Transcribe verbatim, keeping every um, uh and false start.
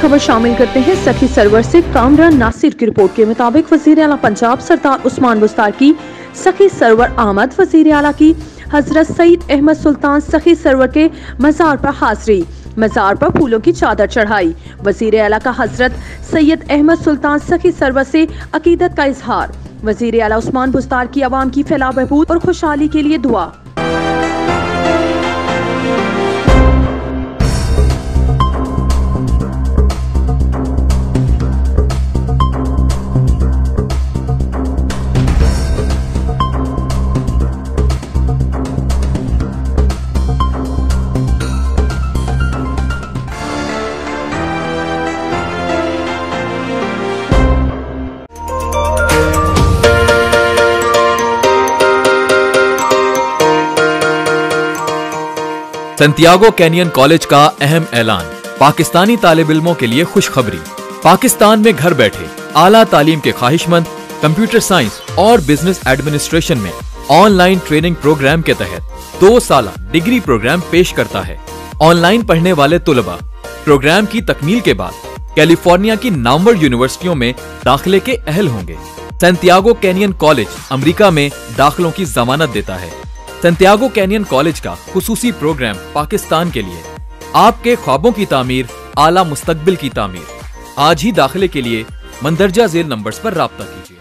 खबर शामिल करते हैं सखी सरवर से। कामरान नासिर की रिपोर्ट के मुताबिक वजीर आला पंजाब सरदार उस्मान बुस्तार की सखी सरवर आमद। वजीर आला की हजरत सईद अहमद सुल्तान सखी सरवर के मजार पर हाजिरी, मजार पर फूलों की चादर चढ़ाई। वजीर आला का हजरत सैयद अहमद सुल्तान सखी सरवर से अकीदत का इजहार। वजीर आला उस्मान बुस्तार की आवाम की फलाह बहबूद और खुशहाली के लिए दुआ। सैंटियागो कैनियन कॉलेज का अहम ऐलान। पाकिस्तानी तालिब इल्मों के लिए खुशखबरी। पाकिस्तान में घर बैठे आला तालीम के ख्वाहिशमंद कंप्यूटर साइंस और बिजनेस एडमिनिस्ट्रेशन में ऑनलाइन ट्रेनिंग प्रोग्राम के तहत दो साल डिग्री प्रोग्राम पेश करता है। ऑनलाइन पढ़ने वाले तुलबा प्रोग्राम की तकमील के बाद कैलिफोर्निया की नामवर यूनिवर्सिटियों में दाखिले के अहल होंगे। सैंटियागो कैनियन कॉलेज अमेरिका में दाखिलों की जमानत देता है। सैंटियागो कैनियन कॉलेज का खुसूसी प्रोग्राम पाकिस्तान के लिए आपके ख्वाबों की तामीर, आला मुस्तकबिल की तामीर। आज ही दाखिले के लिए मंदरजा झेल नंबर्स पर राब्ता कीजिए।